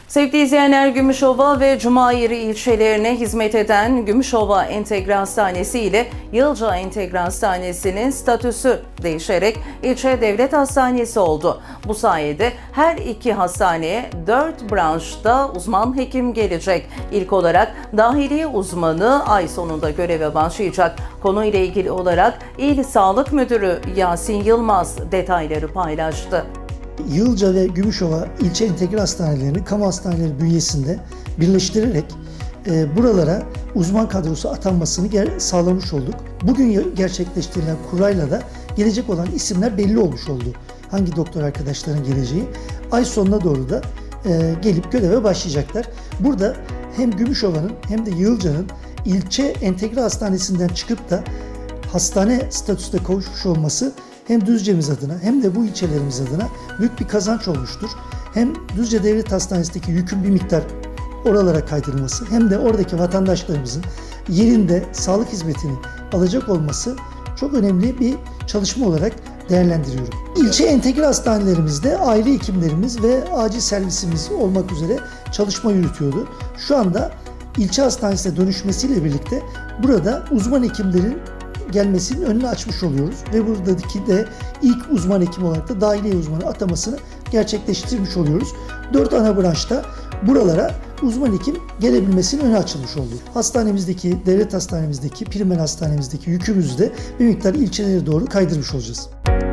Sevgili izleyenler, Gümüşova ve Cumayeri ilçelerine hizmet eden Gümüşova Entegre Hastanesi ile Yılca Entegre Hastanesi'nin statüsü değişerek ilçe devlet hastanesi oldu. Bu sayede her iki hastaneye 4 branşta uzman hekim gelecek. İlk olarak dahiliye uzmanı ay sonunda göreve başlayacak. Konuyla ilgili olarak İl Sağlık Müdürü Yasin Yılmaz detayları paylaştı. Yılca ve Gümüşova ilçe entegre hastanelerini kamu hastaneleri bünyesinde birleştirerek buralara uzman kadrosu atanmasını sağlamış olduk. Bugün gerçekleştirilen kurayla da gelecek olan isimler belli olmuş oldu. Hangi doktor arkadaşların geleceği. Ay sonuna doğru da gelip göreve başlayacaklar. Burada hem Gümüşova'nın hem de Yılca'nın ilçe entegre hastanesinden çıkıp da hastane statüsüne kavuşmuş olması hem Düzce'miz adına hem de bu ilçelerimiz adına büyük bir kazanç olmuştur. Hem Düzce Devlet Hastanesi'ndeki yükün bir miktar oralara kaydırılması hem de oradaki vatandaşlarımızın yerinde sağlık hizmetini alacak olması çok önemli bir çalışma olarak değerlendiriyorum. İlçe entegre hastanelerimizde aile hekimlerimiz ve acil servisimiz olmak üzere çalışma yürütüyordu. Şu anda ilçe hastanesine dönüşmesiyle birlikte burada uzman hekimlerin gelmesinin önünü açmış oluyoruz ve buradaki de ilk uzman hekim olarak da dahiliye uzmanı atamasını gerçekleştirmiş oluyoruz. 4 ana branşta buralara uzman hekim gelebilmesinin önü açılmış oldu. Hastanemizdeki, devlet hastanemizdeki, primer hastanemizdeki yükümüzü de bir miktar ilçelere doğru kaydırmış olacağız.